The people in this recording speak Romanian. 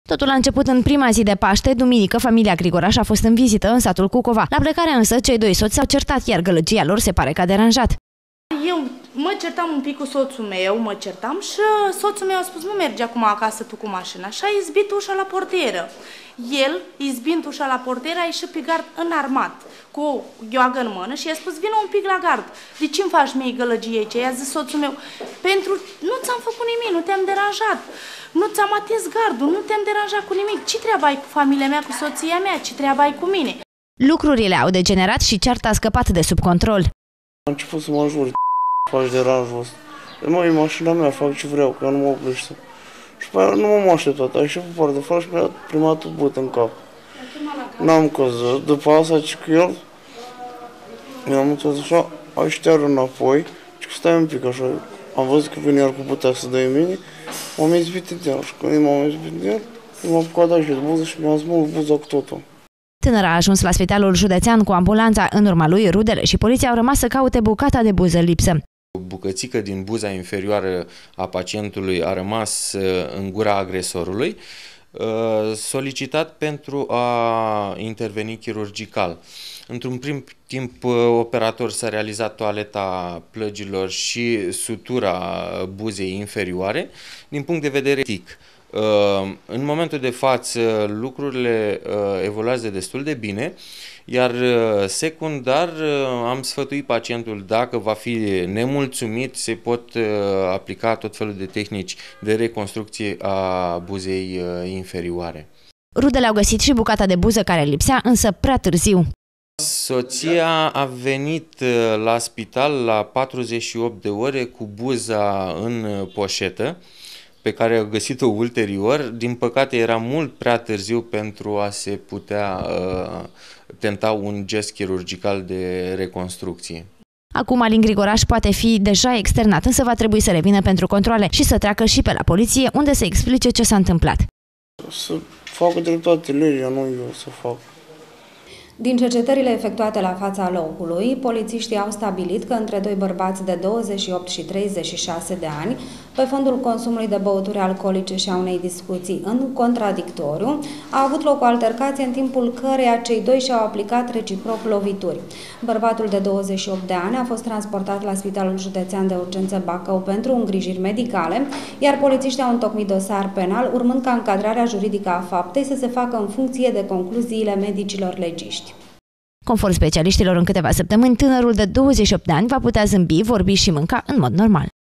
Totul a început în prima zi de Paște. Duminică, familia Grigoraș a fost în vizită în satul Cucova. La plecare însă, cei doi soți s-au certat, iar gălăgia lor se pare că a deranjat. Eu mă certam un pic cu soțul meu, și soțul meu a spus, nu mergi acum acasă tu cu mașina. Și a izbit ușa la portieră. El, izbind ușa la portieră, a ieșit pe gard înarmat, cu o gheoagă în mână și i-a spus, vină un pic la gard. De ce îmi faci mie gălăgie aici? I-a zis soțul meu, pentru nu ți-am făcut nimic, nu te-am deranjat. Nu ți-am atins gardul, nu te-am deranjat cu nimic. Ce treabă ai cu familia mea, cu soția mea? Ce treabă ai cu mine? Lucrurile au degenerat și cearta a scăpat de sub control. Am început să mă înjur, faci deranjul ăsta. Măi, mașina mea, fac ce vreau, că nu mă oprește. Și pe aia nu m-am așteptat, a ieșit pe poartă afară și mi-a primat un băt în cap. N-am căzut, după asta, ci că el, mi-am întors așa, a șteară înapoi, și că stai un pic așa, am văzut că vine iar cu putea să dă în mine, m-am izbit de el și când m-am izbit de el, m-am apucat și de buză și mi-am smuls buza cu totul. Tânăra a ajuns la spitalul județean cu ambulanța. În urma lui, rudele și poliția au rămas să caute bucata de buză lipsă. O bucățică din buza inferioară a pacientului a rămas în gura agresorului, solicitat pentru a interveni chirurgical. Într-un prim timp, operator s-a realizat toaleta plăgilor și sutura buzei inferioare. Din punct de vedere etic, în momentul de față lucrurile evoluează destul de bine, iar secundar am sfătuit pacientul, dacă va fi nemulțumit, se pot aplica tot felul de tehnici de reconstrucție a buzei inferioare. Rudele au găsit și bucata de buză care lipsea, însă prea târziu. Soția a venit la spital la 48 de ore cu buza în poșetă, pe care a găsit-o ulterior. Din păcate era mult prea târziu pentru a se putea tenta un gest chirurgical de reconstrucție. Acum Alin Grigoraș poate fi deja externat, însă va trebui să revină pentru controale și să treacă și pe la poliție, unde să explice ce s-a întâmplat. Să facă dreptate legea, nu eu să fac. Din cercetările efectuate la fața locului, polițiștii au stabilit că între doi bărbați de 28 și 36 de ani, pe fondul consumului de băuturi alcoolice și a unei discuții în contradictoriu, a avut loc o altercație în timpul căreia cei doi și-au aplicat reciproc lovituri. Bărbatul de 28 de ani a fost transportat la Spitalul Județean de Urgență Bacău pentru îngrijiri medicale, iar polițiștii au întocmit dosar penal, urmând ca încadrarea juridică a faptei să se facă în funcție de concluziile medicilor legiști. Conform specialiștilor, în câteva săptămâni, tânărul de 28 de ani va putea zâmbi, vorbi și mânca în mod normal.